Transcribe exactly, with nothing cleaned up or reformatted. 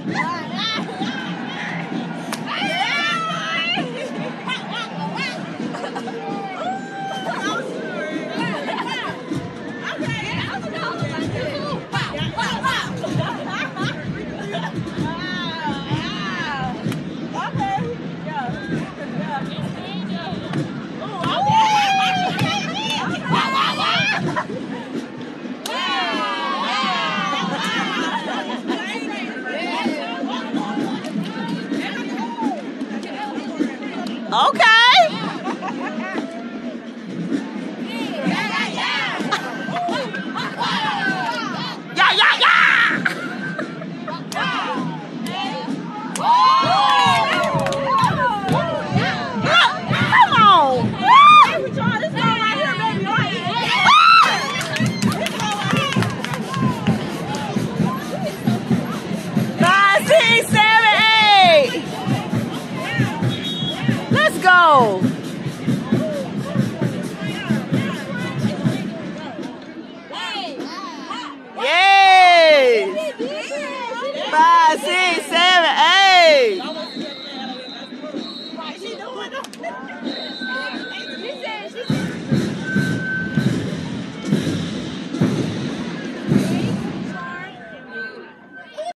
Okay. Yeah, yeah, yeah. Come on. Five, six, seven, eight. Let's go. Yes. Five, six, seven, eight.